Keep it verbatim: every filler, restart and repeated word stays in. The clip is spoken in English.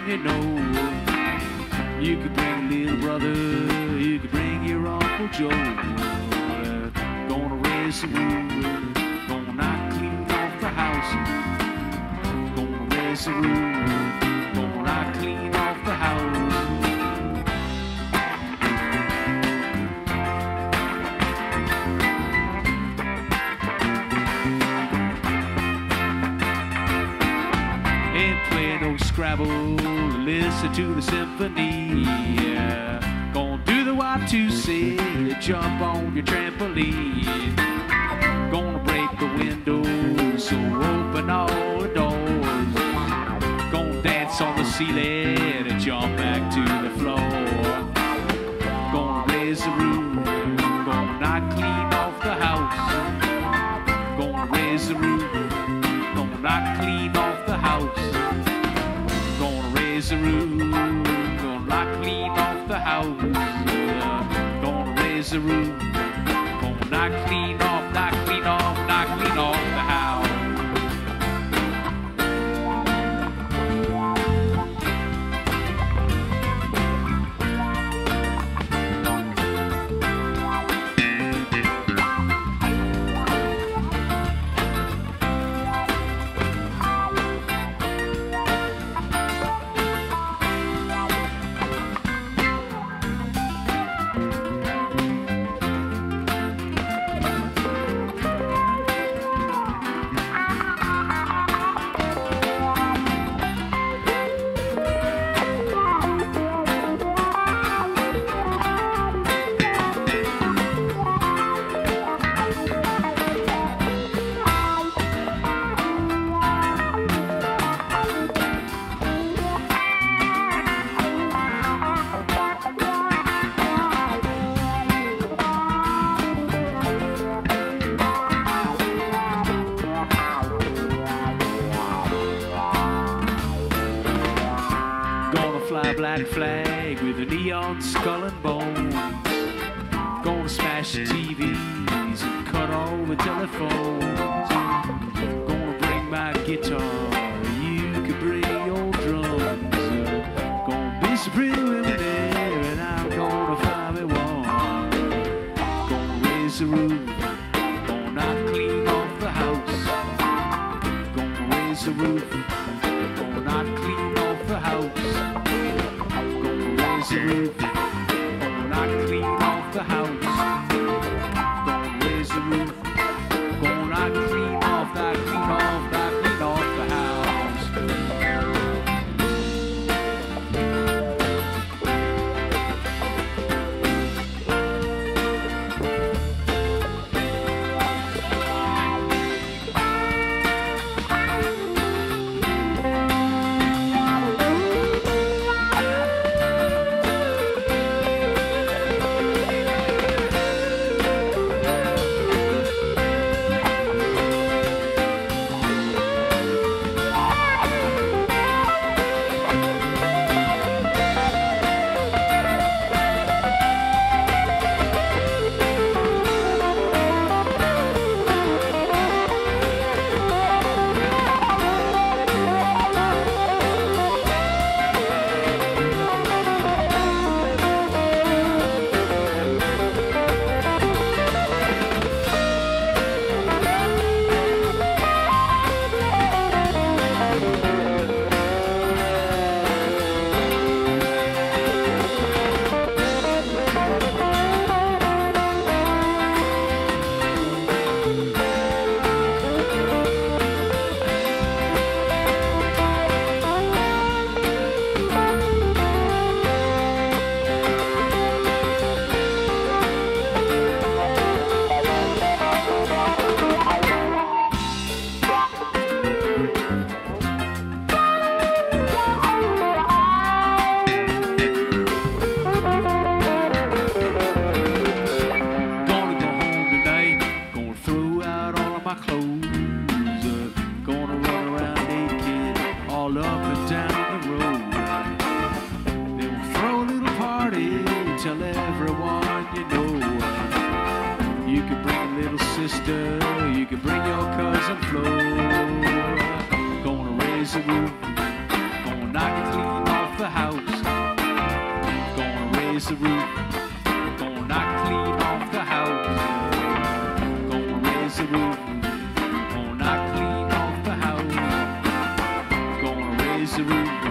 you know. You could bring a little brother, you could bring your Uncle Joe. Uh, gonna raise the roof, gonna knock clean off the house. Gonna raise the roof, gonna knock clean off the house. Ain't playing no Scrabble, listen to the symphony. Yeah. Gonna do the Y two C, jump on your trampoline. Gonna break the windows, so open all the doors. Gonna dance on the ceiling and jump back to the floor. Gonna raise the roof, gonna knock clean off the house. Gonna raise the roof, gonna knock clean off the house. Gonna raise the roof, gonna knock clean off the house. Gonna raise the roof, gonna knock clean off, knock clean off, knock clean off the house. Black flag with a neon skull and bones. Gonna smash the T Vs and cut all the telephones. Gonna bring my guitar, you can bring your drums. Gonna be some pretty women there, and I'm gonna find me one. Gonna raise the roof, gonna knock clean off the house. Gonna raise the roof, gonna knock clean off the house. Raise the roof, gonna knock clean off the house. Gonna raise the roof, gonna knock clean off, knock clean off, knock clean off the house. tell everyone you know. You can bring a little sister, you can bring your cousin Flo. Gonna raise the roof, gonna knock it clean off the roof.